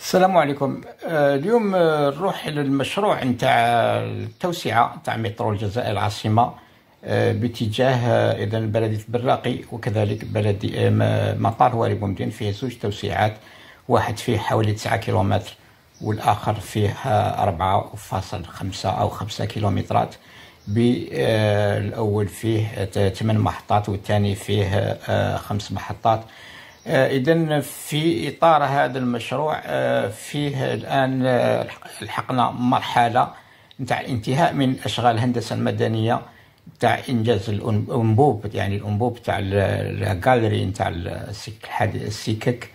السلام عليكم. اليوم نروح للمشروع نتاع التوسعة نتاع مترو الجزائر العاصمة باتجاه إذا بلدية براقي، وكذلك بلدية مطار هواري بومدين. فيه زوج توسعات، واحد فيه حوالي 9 كيلومتر والآخر فيه 4.5 أو 5 كيلومترات. الأول فيه 8 محطات والثاني فيه 5 محطات. إذن في إطار هذا المشروع فيه الآن لحقنا مرحلة نتاع الانتهاء من أشغال الهندسة المدنية نتاع إنجاز الأنبوب، يعني الأنبوب تاع الجاليري نتاع السكك.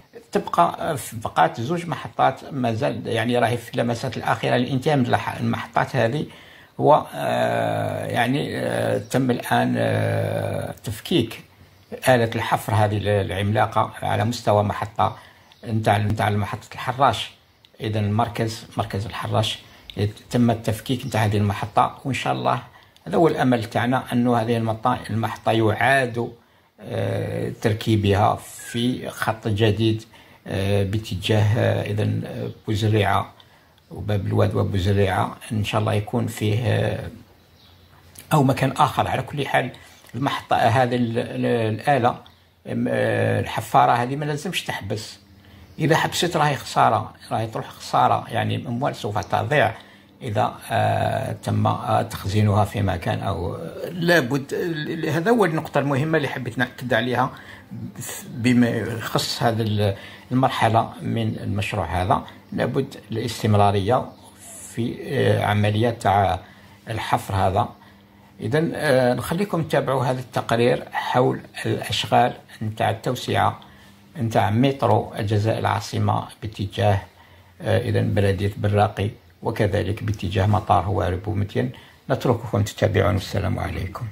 بقات زوج محطات مازال، يعني راهي في اللمسات الأخيرة للانتهاء من المحطات هذه. هو يعني تم الآن تفكيك آلة الحفر هذه العملاقة على مستوى محطة نتاع محطة الحراش. إذا مركز الحراش تم التفكيك نتاع هذه المحطة، وإن شاء الله هذا هو الأمل تاعنا، أنه هذه المحطة يعاد تركيبها في خط جديد باتجاه إذا بوزريعة وباب الواد وبوزريعة. إن شاء الله يكون فيه أو مكان آخر. على كل حال المحطة هذه الآلة الحفارة هذه ما لازمش تحبس. إذا حبست راهي خسارة، راهي تروح خسارة، يعني أموال سوف تضيع إذا تم تخزينها في مكان أو لابد. هذا هو النقطة المهمة اللي حبيت نأكد عليها بما يخص هذه المرحلة من المشروع هذا. لابد الاستمرارية في عمليات الحفر هذا. إذا نخليكم تتابعوا هذا التقرير حول الأشغال نتاع التوسعة نتاع مترو الجزائر العاصمة باتجاه إذا بلدية براقي، وكذلك باتجاه مطار هواري بومدين. نترككم تتابعون، والسلام عليكم.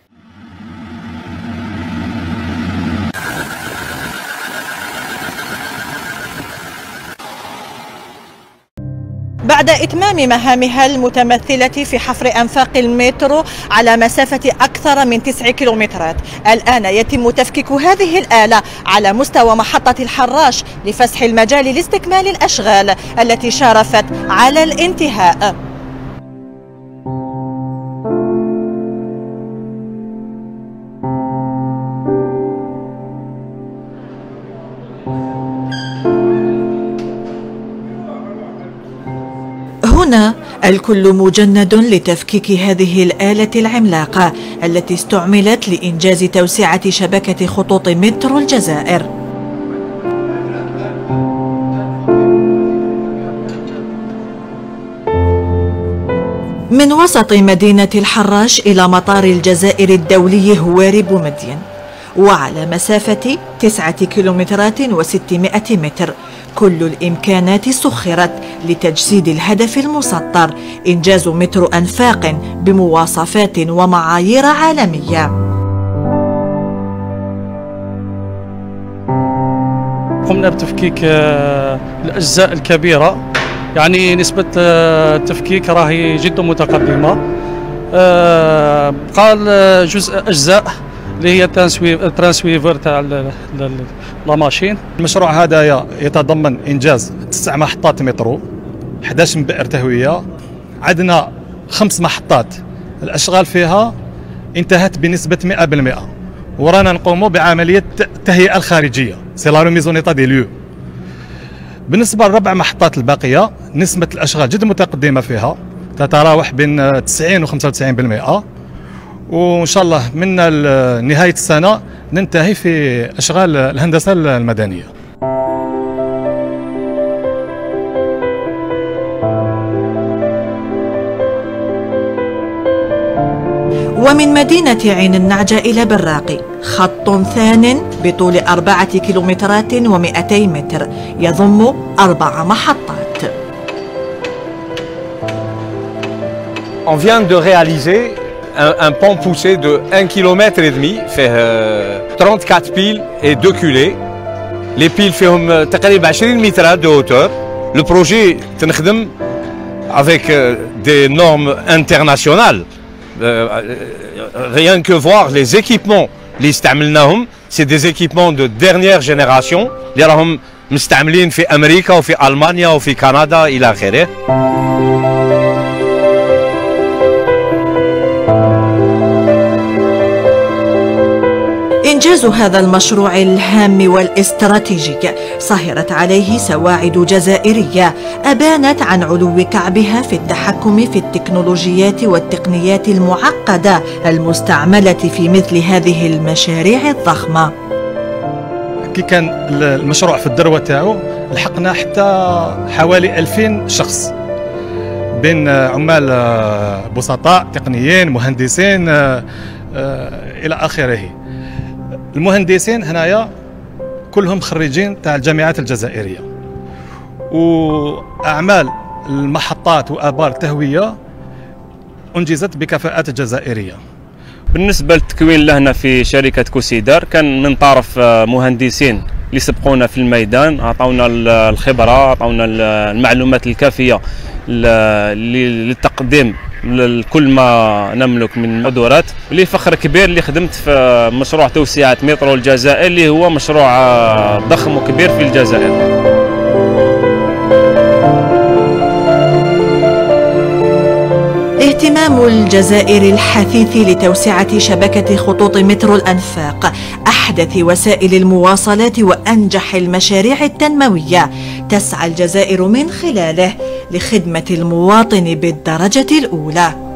بعد إتمام مهامها المتمثلة في حفر أنفاق المترو على مسافة أكثر من 9 كيلومترات، الآن يتم تفكيك هذه الآلة على مستوى محطة الحراش لفسح المجال لاستكمال الأشغال التي شارفت على الانتهاء. هنا الكل مجند لتفكيك هذه الآلة العملاقة التي استعملت لإنجاز توسعة شبكة خطوط مترو الجزائر. من وسط مدينة الحراش إلى مطار الجزائر الدولي هواري بومدين، وعلى مسافة 9 كيلومترات و600 متر، كل الإمكانات سخرت لتجسيد الهدف المسطر: إنجاز مترو أنفاق بمواصفات ومعايير عالمية. قمنا بتفكيك الأجزاء الكبيرة، يعني نسبة التفكيك راهي جدا متقدمة. بقى جزء أجزاء اللي هي الترانسويفر تاع لا ماشين. المشروع هذا يتضمن إنجاز 9 محطات مترو، 11 بئر تهوية. عندنا 5 محطات الأشغال فيها انتهت بنسبة 100%، ورانا نقوموا بعملية التهيئة الخارجية، سي لا ريميزون ايطا دي ليو. بالنسبة للربع محطات الباقية نسبة الأشغال جدا متقدمة فيها، تتراوح بين 90 و 95%، وإن شاء الله من نهاية السنة ننتهي في أشغال الهندسة المدنية. ومن مدينة عين النعجة إلى براقي خط ثان بطول 4 كيلومترات و200 متر يضم 4 محطات. On vient de réaliser un pont poussé de 1,5 km, fait 34 piles et 2 culées. Les piles فيهم تقريبا 20 متر de hauteur. Le projet تنخدم avec des normes internationales. Rien que voir les équipements اللي استعملناهم, c'est des équipements de dernière génération اللي راهم مستعملين في أمريكا وفي ألمانيا وفي كندا إلى آخره. إنجاز هذا المشروع الهام والاستراتيجي سهرت عليه سواعد جزائرية أبانت عن علو كعبها في التحكم في التكنولوجيات والتقنيات المعقدة المستعملة في مثل هذه المشاريع الضخمة. كي كان المشروع في الذروة تاعو لحقنا حتى حوالي 2000 شخص بين عمال بسطاء تقنيين مهندسين إلى آخره. المهندسين هنايا كلهم خريجين تاع الجامعات الجزائرية، وأعمال المحطات وآبار التهوية أنجزت بكفاءات جزائرية. بالنسبة للتكوين لهنا في شركة كوسيدار كان من طرف مهندسين اللي سبقونا في الميدان، أعطونا الخبرة، أعطونا المعلومات الكافية للتقديم لكل ما نملك من قدرات. لي فخر كبير اللي خدمت في مشروع توسعة مترو الجزائر اللي هو مشروع ضخم وكبير في الجزائر. اهتمام الجزائر الحثيث لتوسعة شبكة خطوط مترو الأنفاق أحدث وسائل المواصلات وأنجح المشاريع التنموية تسعى الجزائر من خلاله لخدمة المواطن بالدرجة الأولى.